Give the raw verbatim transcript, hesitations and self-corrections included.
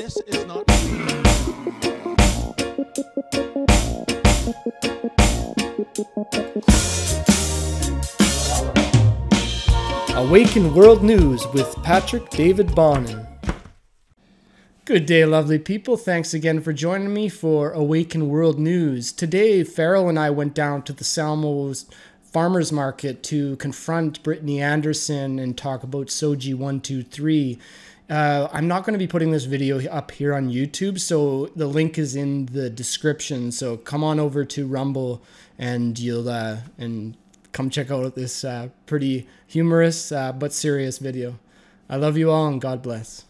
This is not. Awaken World News with Patrick David Bonin. Good day, lovely people. Thanks again for joining me for Awaken World News. Today, Farrell and I went down to the Salmo's Farmers Market to confront Brittany Anderson and talk about Soji one two three. Uh, I'm not going to be putting this video up here on YouTube, so the link is in the description. So come on over to Rumble and you'll uh, and come check out this uh, pretty humorous uh, but serious video. I love you all and God bless.